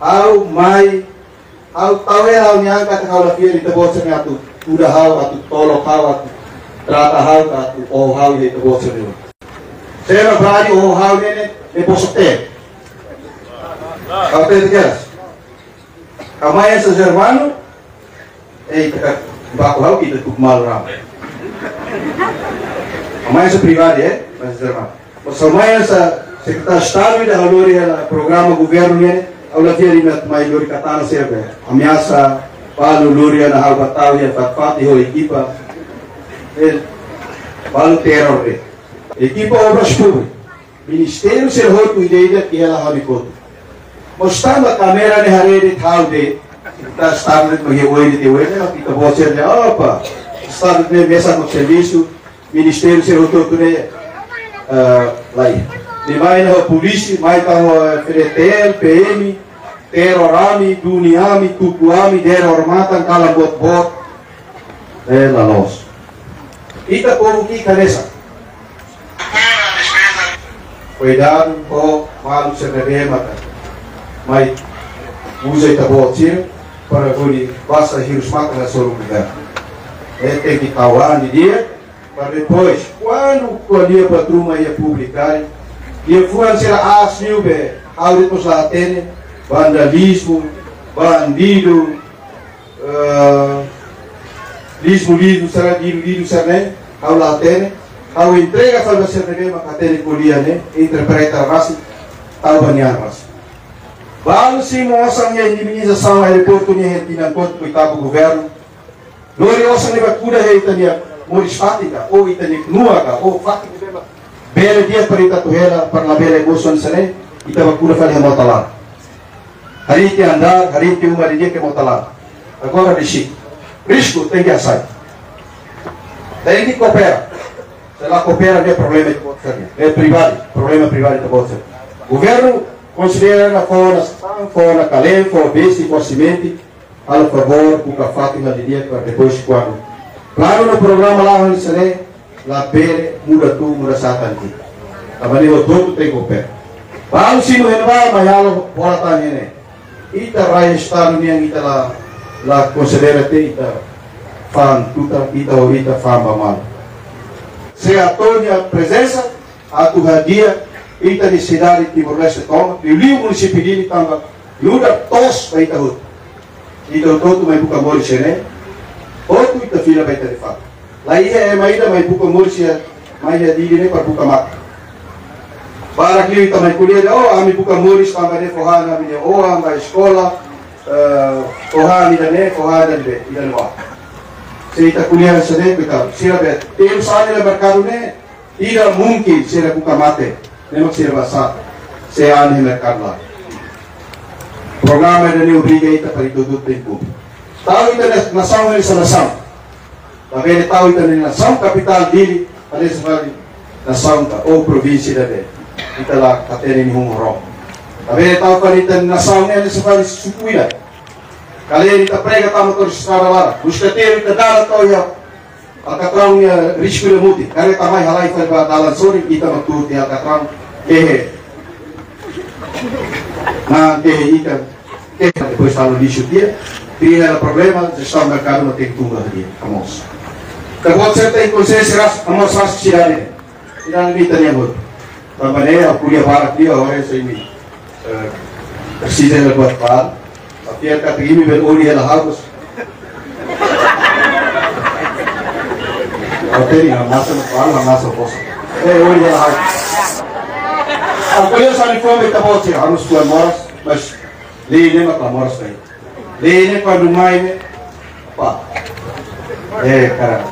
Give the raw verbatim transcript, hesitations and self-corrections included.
How may how tawe how niya ka takaw la fiel ito bosa niya tu tuda how at tolo how at trata how at o how ito bosa niyo. Sera bradi o how nene ne posote. Até dias. Kamaya sa Germano eh ka ba ko how kita tu mal ram. Kamaya sa privado eh, mas Germano. Mas kamaya sa Secretário de Estado e da Valor programa governo né ao lavar imat mais lori katana serve ameaça para o lori na alba tal e fatfat e o equipa el para o terror de equipa obras públicas ministério ser hoto ideia que ela habicou mostrando a câmera de rede tal de está estado de que hoje de hoje não fica bom ser de opa estado de mesa no serviço ministério ser hoto de lá de mais na polícia, mais na F D T, P M, terorami, duniami, tupuami, derormatan, calabot-bot, é lá nós. Ita povo que canessa. Cuidado com malu sebebema, mas usa ita botinho para que basta giros mata na sua lugar. É tem que calar de dia para depois, quando o dia para turma ia publicar e a fuança asniu be auditos lá tem vandalismo, bandido, uh, lismo lismo será lido lido será ao lá tem ao entrega para você ver uma categoria colia né interpreta a raça ao banhar raça. Vale sim mostra a indemnização aeroporto nem retina quanto do cabo governo. Lori osa ne bakura reitania moris fatica ou itania nuaga ou fatica bela dia para ita tuhela para la bela emoção sene ita bakura fale motalar hari te andar hari te uma dia que motalar agora deixi risco tem que assai tem que cooperar se lá coopera é problema de você é privado problema privado de você governo considera na fora fora calem fora base forcimento a favor buka fatima de dia para depois quando claro no programa lá onde sene la bere muda tu muda satan ti abani o todo tem cooper balu sino henva mayalo bola tanya ne ita rai estado ni ita la la considera te ita fan tuta ita ita fan mal se a tonia presença a tu dia ita di cidade Timor Leste toma e o liu município de tamba luda tos vai ita hut ita todo mai buka mori sene outro ita fila vai ter fato lá é mais da mais buka murcia mais é dele para buka mat para que ele também colher oh ami buka muris para de forrana mi oh amba escola forrana da ne forrana de ida no se ita colher se de kita sira bet tem sabe no mercado ne ida mungkin sira buka mate nem sira basa se ane mercado lá programa de ne obriga ita para tudo tempo tal ita nação ele sa nação Tapi tahu itu nação capital dele, ada sebagai nação ou província dele. Kita lah kata ini humor. Tapi tahu kan itu nação ini ada sebagai suku ini. Kalian kita prega tamu terus sekarang lah. Busca ter kita dalam tahu ya. Alcatrão risco de muti. Kalian tamai halai pada dalam sore kita betul di Alcatrão kehe. Nah kehe ikan kehe depois kalau lixo dia. Tidak ada problema, gestão do mercado não tem que tumbar dia. Vamos. Kalau saya tem consciência, amos ras cidade, cidade ni tanya bot. Também a kuliah barat dia orang saya ini presiden buat pal. Tapi yang kata ini ben ori ela harus. Oke, ya masa pal, masa pos. Eh ori ela harus. Al kuliah saya informe kita bot harus tuan moras, mas lene mak moras saya. Lene quando mai apa? Eh, cara.